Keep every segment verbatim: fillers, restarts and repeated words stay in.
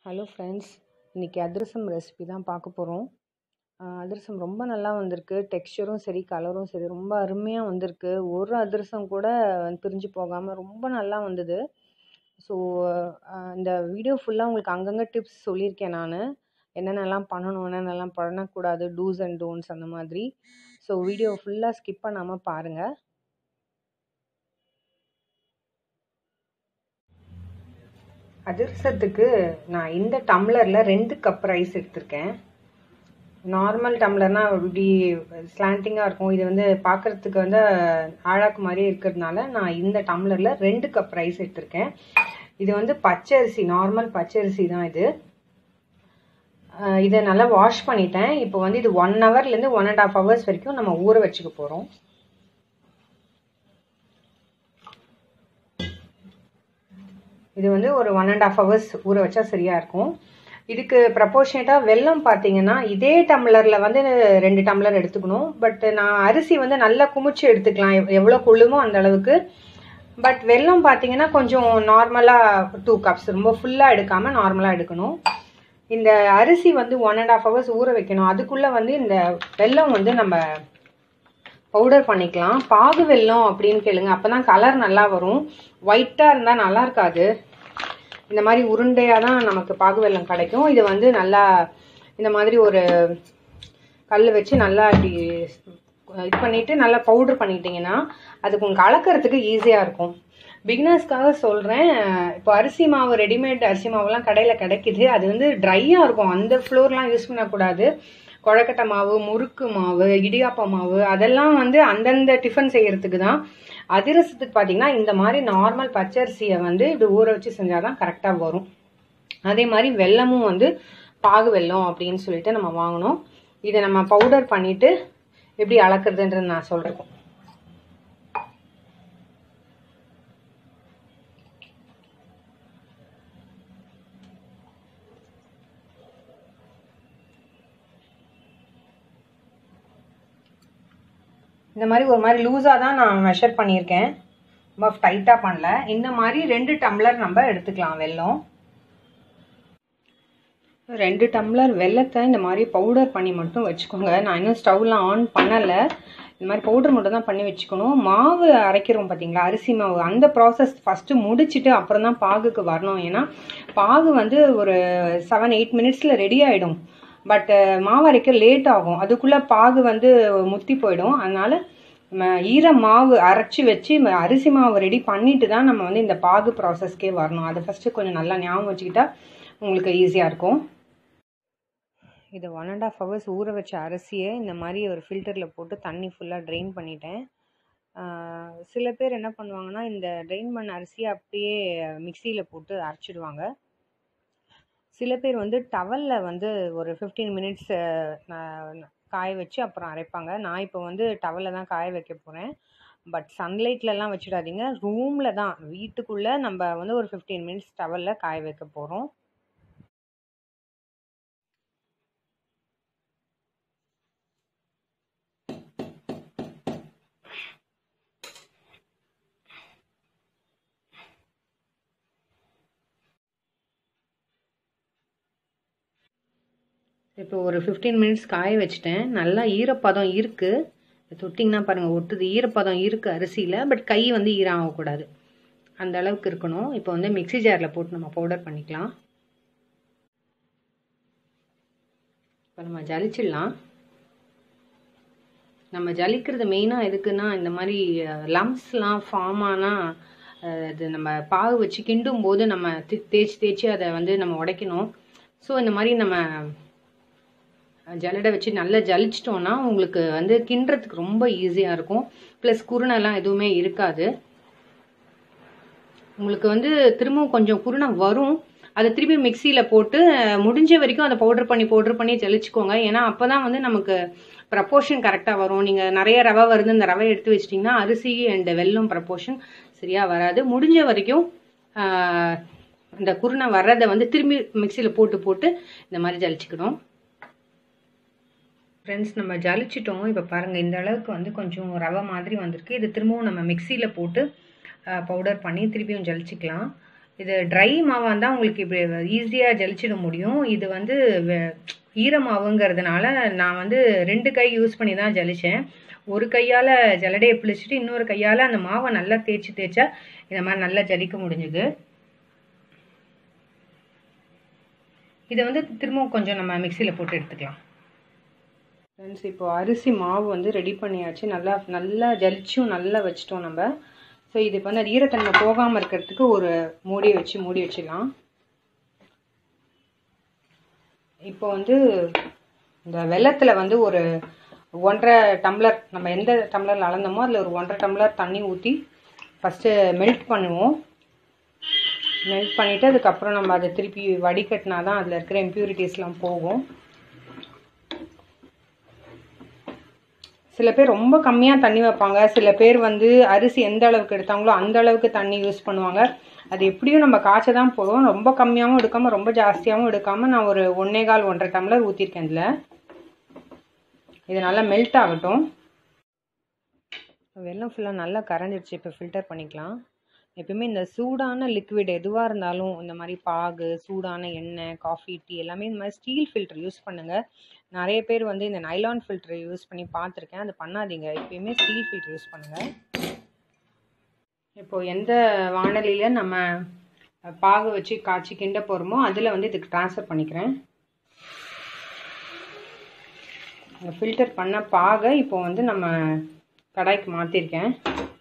Hello friends, இன்றைக்கி அதிரசம் recipe தான் பார்க்க போகிறோம். அதிரசம் ரொம்ப நல்லா வந்திருக்கு. டெக்ஸ்சரும் சரி, கலரும் சரி ரொம்ப அருமையாக வந்திருக்கு. ஒரு அதிரசம் கூட பிரிஞ்சு போகாமல் ரொம்ப நல்லா வந்தது. ஸோ இந்த வீடியோ ஃபுல்லாக உங்களுக்கு அங்கங்கே டிப்ஸ் சொல்லியிருக்கேன் நான். என்னென்னலாம் பண்ணணும், என்னென்னலாம் பண்ணக்கூடாது, டூஸ் அண்ட் டோன்ட்ஸ் அந்த மாதிரி. ஸோ வீடியோ ஃபுல்லாக ஸ்கிப் பண்ணாமல் பாருங்கள். அதிரசத்துக்கு நான் இந்த டம்ளரில் ரெண்டு கப் ரைஸ் எடுத்திருக்கேன். நார்மல் டம்ளர்னால் இப்படி ஸ்லாண்டிங்காக இருக்கும். இது வந்து பார்க்குறதுக்கு வந்து ஆழாக்கு மாதிரி இருக்கிறதுனால நான் இந்த டம்ளரில் ரெண்டு கப் ரைஸ் எடுத்திருக்கேன். இது வந்து பச்சரிசி, நார்மல் பச்சரிசி தான் இது. இதை நல்லா வாஷ் பண்ணிட்டேன். இப்போ வந்து இது ஒன் ஹவர்லேருந்து ஒன் அண்ட் ஆஃப் ஹவர்ஸ் வரைக்கும் நம்ம ஊற வச்சுக்க போகிறோம். இது வந்து ஒரு ஒன் அண்ட் ஆஃப் ஹவர்ஸ் ஊற வச்சா சரியாக இருக்கும். இதுக்கு ப்ரப்போர்ஷனேட்டாக வெல்லம் பார்த்தீங்கன்னா இதே டம்ளரில் வந்து ரெண்டு டம்ளர் எடுத்துக்கணும். பட் நான் அரிசி வந்து நல்லா குமிச்சு எடுத்துக்கலாம், எவ்வளோ கொள்ளுமோ அந்த அளவுக்கு. பட் வெல்லம் பார்த்தீங்கன்னா கொஞ்சம் நார்மலாக டூ கப்ஸ், ரொம்ப ஃபுல்லாக எடுக்காமல் நார்மலாக எடுக்கணும். இந்த அரிசி வந்து ஒன் அண்ட் ஆஃப் ஹவர்ஸ் ஊற வைக்கணும். அதுக்குள்ளே வந்து இந்த வெல்லம் வந்து நம்ம பவுடர் பண்ணிக்கலாம். பாகு வெல்லம் அப்படின்னு கேளுங்க, அப்போ தான் கலர் நல்லா வரும். ஒயிட்டாக இருந்தால் நல்லா இருக்காது. இந்த மாதிரி உருண்டையாக தான் நமக்கு பாகு வெல்லம் கிடைக்கும். இது வந்து நல்லா இந்த மாதிரி ஒரு கல் வச்சு நல்லா இப்படி இது பண்ணிவிட்டு நல்லா பவுடர் பண்ணிட்டீங்கன்னா அதுக்கு உங்களுக்கு கலக்கிறதுக்கு ஈஸியாக இருக்கும். பிகினர்ஸ்க்காக சொல்கிறேன். இப்போ அரிசி மாவு, ரெடிமேட் அரிசி மாவுலாம் கடையில் கிடைக்கிது. அது வந்து ட்ரையாக இருக்கும். அந்த ஃப்ளோர்லாம் யூஸ் பண்ணக்கூடாது. கொழக்கட்டை மாவு, முறுக்கு மாவு, இடியாப்ப மாவு அதெல்லாம் வந்து அந்தந்த டிஃபன் செய்கிறதுக்கு தான். அதிரசத்துக்கு பார்த்தீங்கன்னா இந்த மாதிரி நார்மல் பச்சரிசியை வந்து இப்படி ஊற வச்சு செஞ்சால் தான் கரெக்டாக வரும். அதே மாதிரி வெல்லமும் வந்து பாகு வெல்லம் அப்படின்னு சொல்லிட்டு நம்ம வாங்கணும். இதை நம்ம பவுடர் பண்ணிவிட்டு எப்படி அளக்குறதுன்றது நான் சொல்கிறேன். இந்த மாதிரி ஒரு மாதிரி லூஸாக தான் நான் மெஷர் பண்ணியிருக்கேன், ரொம்ப டைட்டாக பண்ணல. இந்த மாதிரி ரெண்டு டம்ளர் நம்ம எடுத்துக்கலாம் வெல்லம். ரெண்டு டம்ளர் வெல்லத்தை இந்த மாதிரி பவுடர் பண்ணி மட்டும் வச்சுக்கோங்க. நான் இன்னும் ஸ்டவ்லாம் ஆன் பண்ணலை. இந்த மாதிரி பவுடர் மட்டும் தான் பண்ணி வச்சுக்கணும். மாவு அரைக்கிறோம் பார்த்தீங்களா, அரிசி மாவு, அந்த ப்ராசஸ் ஃபஸ்ட்டு முடிச்சுட்டு அப்புறம் தான் பாகுக்கு வரணும். ஏன்னா பாகு வந்து ஒரு செவன் எயிட் மினிட்ஸில் ரெடி ஆகிடும். பட் மாவு அரைக்க லேட் ஆகும். அதுக்குள்ளே பாகு வந்து முத்தி போயிடும். அதனால் நம்ம ஈர மாவு அரைச்சி வச்சு அரிசி மாவு ரெடி பண்ணிட்டு தான் நம்ம வந்து இந்த பாகு ப்ராசஸ்க்கே வரணும். அதை ஃபஸ்ட்டு கொஞ்சம் நல்லா ஞாபகம் வச்சுக்கிட்டா உங்களுக்கு ஈஸியாக இருக்கும். இதை ஒன் அண்ட் ஆஃப் ஹவர்ஸ் ஊற வச்ச அரிசியை இந்த மாதிரி ஒரு ஃபில்டரில் போட்டு தண்ணி ஃபுல்லாக ட்ரெயின் பண்ணிட்டேன். சில பேர் என்ன பண்ணுவாங்கன்னா இந்த ட்ரெயின் பண்ண அரிசியை அப்படியே மிக்சியில் போட்டு அரைச்சிடுவாங்க. சில பேர் வந்து டவலில் வந்து ஒரு ஃபிஃப்டீன் மினிட்ஸ் காய வச்சு அப்புறம் அரைப்பாங்க. நான் இப்போ வந்து டவலில் தான் காய வைக்க போகிறேன். பட் சன்லைட்லலாம் வச்சிடாதீங்க, ரூமில் தான், வீட்டுக்குள்ளே நம்ம வந்து ஒரு ஃபிஃப்டீன் மினிட்ஸ் டவலில் காய வைக்க போகிறோம். இப்போ ஒரு ஃபிஃப்டீன் மினிட்ஸ் காய வச்சுட்டேன். நல்லா ஈரப்பதம் இருக்குது. தொட்டிங்கன்னா பாருங்கள் ஒட்டுது. ஈரப்பதம் இருக்குது அரிசியில். பட் கை வந்து ஈரம் ஆகக்கூடாது, அந்த அளவுக்கு இருக்கணும். இப்போ வந்து மிக்சி ஜாரில் போட்டு நம்ம பவுடர் பண்ணிக்கலாம். இப்போ நம்ம ஜலிச்சிடலாம். நம்ம ஜலிக்கிறது மெயினாக எதுக்குன்னா இந்த மாதிரி லம்ஸ்லாம் ஃபார்ம் ஆனால் அது நம்ம பாகு வச்சு கிண்டும் போது நம்ம தேய்ச்சி தேய்ச்சி அதை வந்து நம்ம உடைக்கணும். ஸோ இந்த மாதிரி நம்ம ஜல்லடை வச்சு நல்லா ஜலிச்சிட்டோன்னா உங்களுக்கு வந்து கிண்டுறதுக்கு ரொம்ப ஈஸியாக இருக்கும். ப்ளஸ் குருணைலாம் எதுவுமே இருக்காது. உங்களுக்கு வந்து திரும்பவும் கொஞ்சம் குருணை வரும். அதை திருப்பி மிக்சியில் போட்டு முடிஞ்ச வரைக்கும் அதை பவுடர் பண்ணி பவுடர் பண்ணி ஜலிச்சுக்கோங்க. ஏன்னா அப்போ தான் வந்து நமக்கு ப்ரப்போர்ஷன் கரெக்டாக வரும். நீங்கள் நிறைய ரவை வருது, இந்த ரவை எடுத்து வச்சிட்டிங்கன்னா அரிசி அண்ட் வெல்லம் ப்ரப்போர்ஷன் சரியாக வராது. முடிஞ்ச வரைக்கும் இந்த குருணை வர்றதை வந்து திரும்பி மிக்சியில் போட்டு போட்டு இந்த மாதிரி ஜலிச்சுக்கணும். ஃப்ரெண்ட்ஸ், நம்ம ஜலிச்சிட்டோம். இப்போ பாருங்கள் இந்த அளவுக்கு வந்து கொஞ்சம் ரவை மாதிரி வந்திருக்கு. இது திரும்பவும் நம்ம மிக்சியில் போட்டு பவுடர் பண்ணி திருப்பியும் ஜலிச்சிக்கலாம். இது ட்ரை மாவாக இருந்தால் உங்களுக்கு இப்படி ஈஸியாக ஜலிச்சிட முடியும். இது வந்து ஈரமாவுங்கிறதுனால நான் வந்து ரெண்டு கை யூஸ் பண்ணி தான் ஜலிச்சேன். ஒரு கையால் ஜலடையை பிழிச்சிட்டு இன்னொரு கையால் அந்த மாவை நல்லா தேய்ச்சி தேய்ச்சா இந்த மாதிரி நல்லா ஜலிக்க முடிஞ்சுது. இதை வந்து திரும்பவும் கொஞ்சம் நம்ம மிக்சியில் போட்டு எடுத்துக்கலாம். ஃப்ரெண்ட்ஸ், இப்போ அரிசி மாவு வந்து ரெடி பண்ணியாச்சு. நல்லா நல்லா ஜலிச்சும் நல்லா வச்சிட்டோம் நம்ம. ஸோ இதுக்கு வந்து அது ஈரத்தன்மை போகாமல் இருக்கிறதுக்கு ஒரு மூடி வச்சு மூடி வச்சிடலாம். இப்போ வந்து இந்த வெள்ளத்தில் வந்து ஒரு ஒன்றரை டம்ளர் நம்ம எந்த டம்ளரில் அளந்தோமோ அதில் ஒரு ஒன்றரை டம்ளர் தண்ணி ஊற்றி ஃபஸ்ட்டு மெல்ட் பண்ணுவோம். மெல்ட் பண்ணிவிட்டு அதுக்கப்புறம் நம்ம அதை திருப்பி வடிகட்டினா தான் அதில் இருக்கிற இம்ப்யூரிட்டிஸ்லாம் போகும். சில பேர் ரொம்ப கம்மியாக தண்ணி வைப்பாங்க. சில பேர் வந்து அரிசி எந்த அளவுக்கு எடுத்தாங்களோ அந்த அளவுக்கு தண்ணி யூஸ் பண்ணுவாங்க. அது எப்படியும் நம்ம காய்ச்ச தான் போதும். ரொம்ப கம்மியாகவும் எடுக்காமல் ரொம்ப ஜாஸ்தியாகவும் எடுக்காமல் நான் ஒரு ஒன்றே கால் ஒன்றரை டம்ளர் ஊற்றிருக்கேன். இதில் இது நல்லா மெல்ட் ஆகட்டும். வெல்லம் ஃபுல்லாக நல்லா கரைஞ்சிடுச்சு. இப்போ ஃபில்டர் பண்ணிக்கலாம். எப்பயுமே இந்த சூடான லிக்விட் எதுவாக இருந்தாலும் இந்த மாதிரி பாகு, சூடான எண்ணெய், காஃபி, டீ எல்லாமே இந்த மாதிரி ஸ்டீல் ஃபில்டர் யூஸ் பண்ணுங்கள். நிறைய பேர் வந்து இந்த நைலான் ஃபில்டர் யூஸ் பண்ணி பார்த்துருக்கேன். அது பண்ணாதீங்க. எப்பயுமே ஸ்டீல் ஃபில்டர் யூஸ் பண்ணுங்கள். இப்போது எந்த வானலியில் நம்ம பாகு வச்சு காய்ச்சி கிண்ட போகிறோமோ அதில் வந்து இதுக்கு ட்ரான்ஸ்ஃபர் பண்ணிக்கிறேன். இந்த ஃபில்டர் பண்ண பாகை இப்போ வந்து நம்ம கடாய்க்கு மாற்றிருக்கேன்.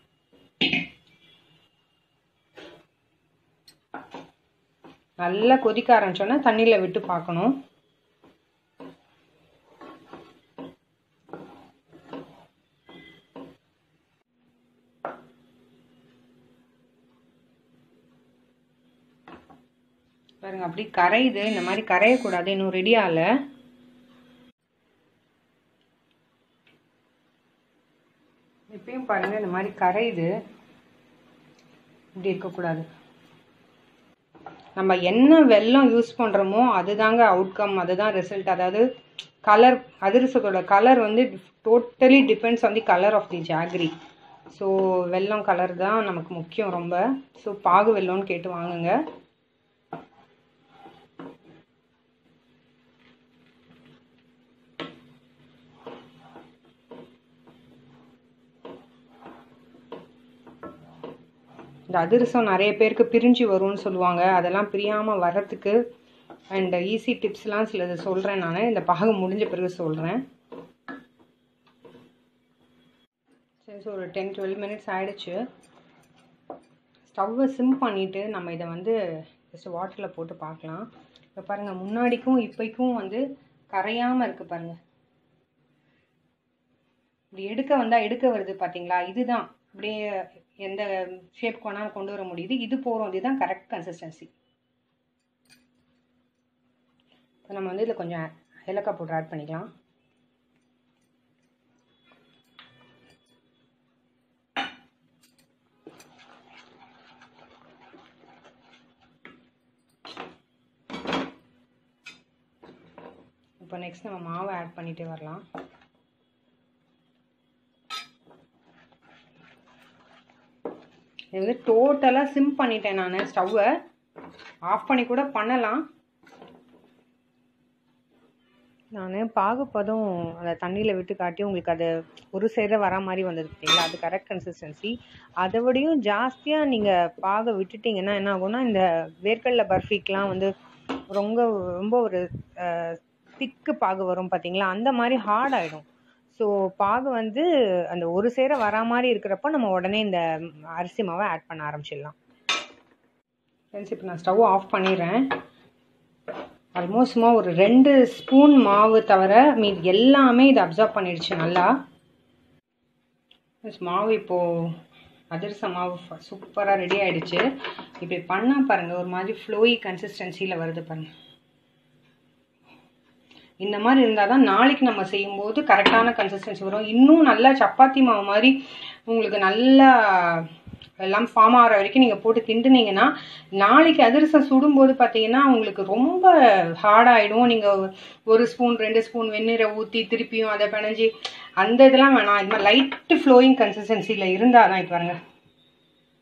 நல்லா கொதிக்க ஆரம்பிச்சோன்னா தண்ணியில் விட்டு பார்க்கணும். பாருங்க, அப்படி கரையுது. இந்த மாதிரி கரையக்கூடாது. இன்னும் ரெடி ஆகல. இப்பயும் பாருங்க இந்த மாதிரி கரையுது. இப்படி இருக்கக்கூடாது. நம்ம என்ன வெல்லம் யூஸ் பண்ணுறோமோ அதுதாங்க அவுட்கம், அதுதான் ரிசல்ட். அதாவது கலர், அதிரசத்தோட கலர் வந்து totally depends on the colour of the jaggery. So வெல்லம் கலர் தான் நமக்கு முக்கியம் ரொம்ப. ஸோ பாகு வெல்லம்னு கேட்டு வாங்குங்க. இந்த அதிரசம் நிறைய பேருக்கு பிரிஞ்சு வரும்னு சொல்லுவாங்க. அதெல்லாம் பிரியாமல் வர்றதுக்கு அண்ட் ஈஸி டிப்ஸ்லாம் சிலது சொல்கிறேன். நான் இந்த பாகு முடிஞ்ச பிறகு சொல்கிறேன். சரி, ஸோ ஒரு டென் டுவெல் மினிட்ஸ் ஆகிடுச்சு. ஸ்டவ்வை சிம் பண்ணிவிட்டு நம்ம இதை வந்து ஜஸ்ட் வாட்டரில் போட்டு பார்க்கலாம். இப்போ பாருங்கள், முன்னாடிக்கும் இப்போக்கும் வந்து கரையாமல் இருக்குது பாருங்கள். இப்படி எடுக்க வந்தால் எடுக்க வருது பார்த்தீங்களா? இதுதான் அப்படியே எந்த ஷேப் வேணாலும் கொண்டு வர முடியுது. இது போகிறோம். இதுதான் கரெக்ட் கன்சிஸ்டன்சி. இப்போ நம்ம வந்து இதில் கொஞ்சம் ஏலக்காய் பவுடர் ஆட் பண்ணிக்கலாம். இப்போ நெக்ஸ்ட் நம்ம மாவை ஆட் பண்ணிகிட்டே வரலாம். இது வந்து டோட்டலாக சிம் பண்ணிட்டேன். நான் ஸ்டவ்வை ஆஃப் பண்ணி கூட பண்ணலாம். நான் பாகுப்பதம் அதை தண்ணியில் விட்டு காட்டி உங்களுக்கு அது ஒரு சேர வர மாதிரி வந்தது பார்த்தீங்களா? அது கரெக்ட் கன்சிஸ்டன்சி. அதை விடையும் ஜாஸ்தியாக நீங்கள் பாகை விட்டுட்டிங்கன்னா என்ன ஆகும்னா, இந்த வேர்க்கடலை பர்ஃபிக்கெலாம் வந்து ரொம்ப ரொம்ப ஒரு திக்கு பாகு வரும் பார்த்தீங்களா? அந்த மாதிரி ஹார்ட் ஆகிடும். ஸோ பாகு வந்து அந்த ஒரு சேர வரா மாதிரி இருக்கிறப்போ நம்ம உடனே இந்த அரிசி மாவை ஆட் பண்ண ஆரம்பிச்சிடலாம். ஃப்ரெண்ட்ஸ், இப்போ நான் ஸ்டவ் ஆஃப் பண்ணிடுறேன். ஆல்மோஸ்ட் சும்மா ஒரு ரெண்டு ஸ்பூன் மாவு தவிர மீது எல்லாமே இதை அப்சர்வ் பண்ணிடுச்சு நல்லா. மாவு இப்போது அதிரச மாவு சூப்பராக ரெடி ஆகிடுச்சு. இப்படி பண்ணால் பாருங்கள், ஒரு மாதிரி ஃப்ளோயி கன்சிஸ்டன்சியில் வருது பாருங்கள். இந்த மாதிரி இருந்தால் தான் நாளைக்கு நம்ம செய்யும்போது கரெக்டான கன்சிஸ்டன்சி வரும். இன்னும் நல்லா சப்பாத்தி மாவு மாதிரி உங்களுக்கு நல்லா எல்லாம் ஃபார்ம் ஆகிற வரைக்கும் நீங்கள் போட்டு கிண்டுனீங்கன்னா நாளைக்கு அதிரசம் சுடும்போது பார்த்தீங்கன்னா உங்களுக்கு ரொம்ப ஹார்டாகிடும். நீங்கள் ஒரு ஸ்பூன் ரெண்டு ஸ்பூன் வெந்நீரை ஊற்றி திருப்பியும் அதை பிணைஞ்சி அந்த இதெல்லாம் வேணாம். இது மாதிரி லைட்டு ஃப்ளோயிங் கன்சிஸ்டன்சியில் இருந்தால் தான் இப்போ பாருங்க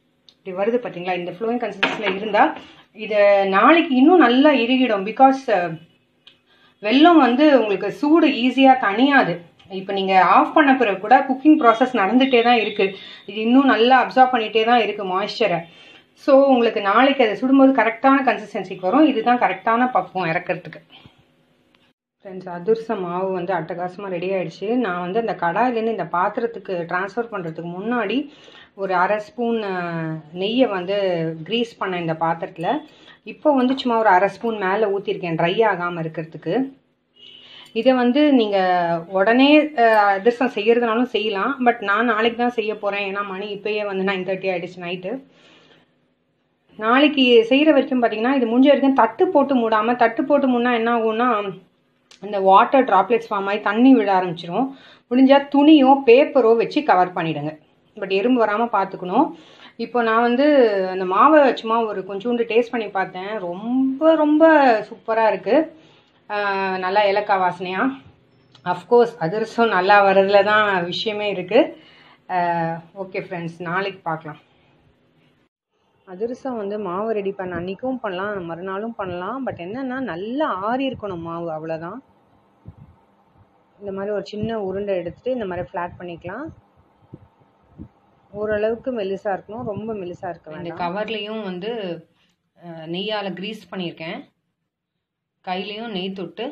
இப்படி வருது பார்த்தீங்களா, இந்த ஃப்ளோயிங் கன்சிஸ்டன்சியில் இருந்தால் இதை நாளைக்கு இன்னும் நல்லா இறுகிடும். பிகாஸ் வெல்லம் வந்து உங்களுக்கு சூடு ஈஸியாக தணியாது. இப்போ நீங்கள் ஆஃப் பண்ண பிறகு கூட குக்கிங் ப்ராசஸ் நடந்துகிட்டே தான் இருக்குது. இது இன்னும் நல்லா அப்சார்ப் பண்ணிகிட்டே தான் இருக்குது மாய்ஸ்சரை. ஸோ உங்களுக்கு நாளைக்கு அதை சுடும்போது கரெக்டான கன்சிஸ்டன்சிக்கு வரும். இதுதான் கரெக்டான பக்குவம் இறக்கிறதுக்கு. ஃப்ரெண்ட்ஸ், அதிரசம் மாவு வந்து அட்டகாசமாக ரெடி ஆகிடுச்சு. நான் வந்து அந்த கடாயிலேருந்து இந்த பாத்திரத்துக்கு ட்ரான்ஸ்ஃபர் பண்ணுறதுக்கு முன்னாடி ஒரு அரை ஸ்பூன் நெய்யை வந்து க்ரீஸ் பண்ணேன் இந்த பாத்திரத்தில். இப்போ வந்து சும்மா ஒரு அரை ஸ்பூன் மேலே ஊற்றிருக்கேன் ட்ரை ஆகாமல் இருக்கிறதுக்கு. இதை வந்து நீங்கள் உடனே அதிரசம் செய்கிறதுனாலும் செய்யலாம். பட் நான் நாளைக்கு தான் செய்ய போகிறேன். ஏன்னா மணி இப்போயே வந்து நைன் தேர்ட்டி ஆகிடுச்சு நைட்டு. நாளைக்கு செய்கிற வரைக்கும் பார்த்தீங்கன்னா இது முடிஞ்ச வரைக்கும் தட்டு போட்டு மூடாமல், தட்டு போட்டு மூடினா என்ன ஆகும்னா இந்த வாட்டர் ட்ராப்லெட்ஸ் ஃபார்ம் ஆகி தண்ணி விட ஆரம்பிச்சிடும். முடிஞ்சால் துணியோ பேப்பரோ வச்சு கவர் பண்ணிவிடுங்க. பட் எறும்பு வராமல் பார்த்துக்கணும். இப்போ நான் வந்து அந்த மாவை சும்மா ஒரு கொஞ்சோண்டு டேஸ்ட் பண்ணி பார்த்தேன். ரொம்ப ரொம்ப சூப்பராக இருக்குது. நல்லா ஏலக்காய் வாசனையாக. அஃப்கோர்ஸ் அதிரசம் நல்லா வர்றதுல தான் விஷயமே இருக்குது. ஓகே ஃப்ரெண்ட்ஸ், நாளைக்கு பார்க்கலாம். அதிரசம் வந்து மாவு ரெடி பண்ண அன்றைக்கும் பண்ணலாம், மறுநாளும் பண்ணலாம். பட் என்னென்னா நல்லா ஆறி இருக்கணும் மாவு, அவ்வளோதான். இந்த மாதிரி ஒரு சின்ன உருண்டை எடுத்துகிட்டு இந்த மாதிரி ஃப்ளாட் பண்ணிக்கலாம். ஓரளவுக்கு மெலிசாக இருக்கணும், ரொம்ப மெலிசாக இருக்க வேண்டாம். இந்த கவர்லேயும் வந்து நெய்யால் க்ரீஸ் பண்ணியிருக்கேன். கையிலையும் நெய் தொட்டு.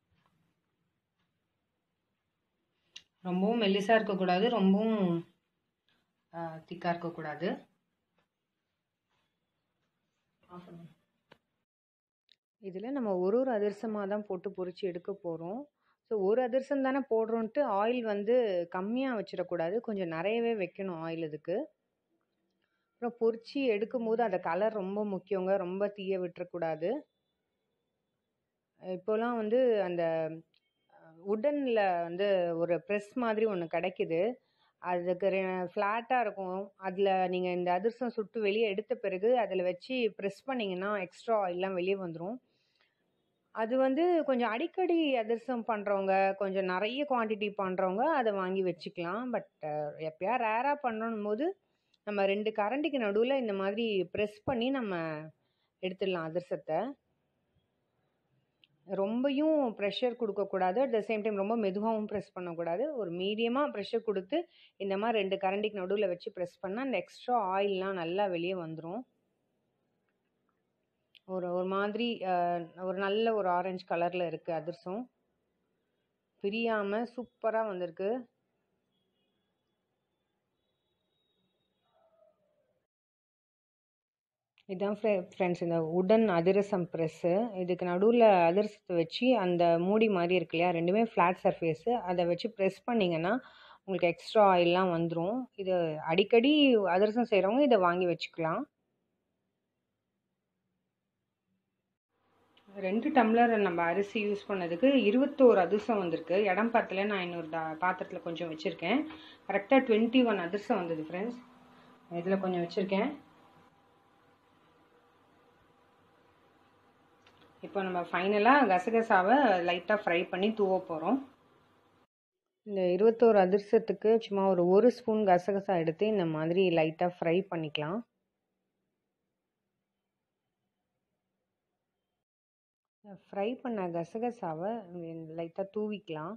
ரொம்பவும் மெல்லிசாக இருக்கக்கூடாது, ரொம்பவும் திக்காக இருக்கக்கூடாது. இதில் நம்ம ஒரு ஒரு அதிரசமாக தான் போட்டு பொரிச்சு எடுக்க போகிறோம். ஸோ ஒரு அதிரசம் தானே போடுறோன்ட்டு ஆயில் வந்து கம்மியாக வச்சிடக்கூடாது, கொஞ்சம் நிறையவே வைக்கணும் ஆயில் இதுக்கு. அப்புறம் பொரிச்சு எடுக்கும்போது அந்த கலர் ரொம்ப முக்கியங்க, ரொம்ப தீய விட்டுறக்கூடாது. இப்போலாம் வந்து அந்த உடனில் வந்து ஒரு ப்ரெஸ் மாதிரி ஒன்று கிடைக்குது. அதுக்கு ஃப்ளாட்டாக இருக்கும். அதில் நீங்கள் இந்த அதிரசம் சுட்டு வெளியே எடுத்த பிறகு அதில் வச்சு ப்ரெஸ் பண்ணிங்கன்னா எக்ஸ்ட்ரா ஆயிலெலாம் வெளியே வந்துடும். அது வந்து கொஞ்சம் அடிக்கடி அதிரசம் பண்ணுறவங்க, கொஞ்சம் நிறைய குவான்டிட்டி பண்ணுறவங்க அதை வாங்கி வச்சுக்கலாம். பட் எப்போயா ரேராக பண்ணணும் போது நம்ம ரெண்டு கரண்டிக்கு நடுவில் இந்த மாதிரி ப்ரெஸ் பண்ணி நம்ம எடுத்துடலாம் அதிரசத்தை. ரொம்பையும் ப்ரெஷர் கொடுக்கக்கூடாது, அட் த சேம் டைம் ரொம்ப மெதுவாகவும் ப்ரெஸ் பண்ணக்கூடாது. ஒரு மீடியமாக ப்ரெஷர் கொடுத்து இந்த மாதிரி ரெண்டு கரண்டிக்கு நடுவில் வச்சு ப்ரெஸ் பண்ணால் அந்த எக்ஸ்ட்ரா ஆயிலெலாம் நல்லா வெளியே வந்துடும். ஒரு ஒரு மாதிரி ஒரு நல்ல ஒரு ஆரஞ்சு கலரில் இருக்குது அதிரசம். பிரியாமல் சூப்பராக வந்திருக்கு. இதுதான் ஃப்ரெண்ட்ஸ் இந்த உடன் அதிரசம் ப்ரெஸ்ஸு. இதுக்கு நடுவில் அதிரசத்தை வச்சு அந்த மூடி மாதிரி இருக்கு இல்லையா, ரெண்டுமே ஃப்ளாட் சர்ஃபேஸு, அதை வச்சு ப்ரெஸ் பண்ணிங்கன்னா உங்களுக்கு எக்ஸ்ட்ரா ஆயிலெலாம் வந்துடும். இது அடிக்கடி அதிரசம் செய்கிறவங்க இதை வாங்கி வச்சுக்கலாம். ரெண்டு டம்ளர் நம்ம அரிசி யூஸ் பண்ணதுக்கு இருபத்தோரு அதிரசம் வந்திருக்கு. இடம் பத்தல, நான் இன்னொரு டா பாத்திரத்தில் கொஞ்சம் வச்சுருக்கேன். கரெக்டாக டுவெண்ட்டி ஒன் அதிரசம் வந்தது ஃப்ரெண்ட்ஸ். இதில் கொஞ்சம் வச்சுருக்கேன். இப்போ நம்ம ஃபைனலாக கசகசாவை லைட்டாக ஃப்ரை பண்ணி தூவ போகிறோம். இந்த இருபத்தோரு அதிரசத்துக்கு சும்மா ஒரு ஒரு ஸ்பூன் கசகசா எடுத்து இந்த மாதிரி லைட்டாக ஃப்ரை பண்ணிக்கலாம். ஃப்ரை பண்ண கசகசாவை லைட்டாக தூவிக்கலாம்.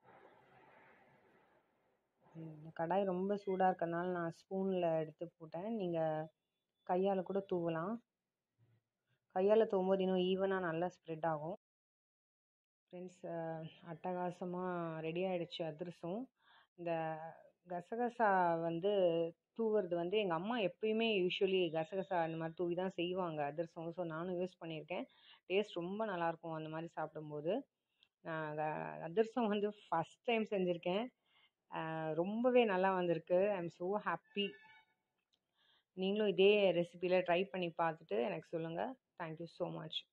இந்த கடாய் ரொம்ப சூடாக இருக்கறனால நான் ஸ்பூனில் எடுத்து போட்டேன். நீங்கள் கையால் கூட தூவலாம். கையால் தூவும்போது இன்னும் ஈவனாக நல்லா ஸ்ப்ரெட் ஆகும். ஃப்ரெண்ட்ஸ், அட்டகாசமாக ரெடி ஆகிடுச்சு அதிரசம். இந்த கசகசா வந்து தூவுறது வந்து எங்கள் அம்மா எப்பயுமே யூஸ்வலி கசகசா இந்த மாதிரி தூவி தான் செய்வாங்க அதிரசம். ஸோ நானும் யூஸ் பண்ணியிருக்கேன். டேஸ்ட் ரொம்ப நல்லாயிருக்கும் அந்த மாதிரி சாப்பிடும்போது. நான் அதிரசம் வந்து ஃபஸ்ட் டைம் செஞ்சுருக்கேன். ரொம்பவே நல்லா வந்திருக்கு. I am so happy. நீங்களும் இதே ரெசிபியில் ட்ரை பண்ணி பார்த்துட்டு எனக்கு சொல்லுங்கள். Thank you so much.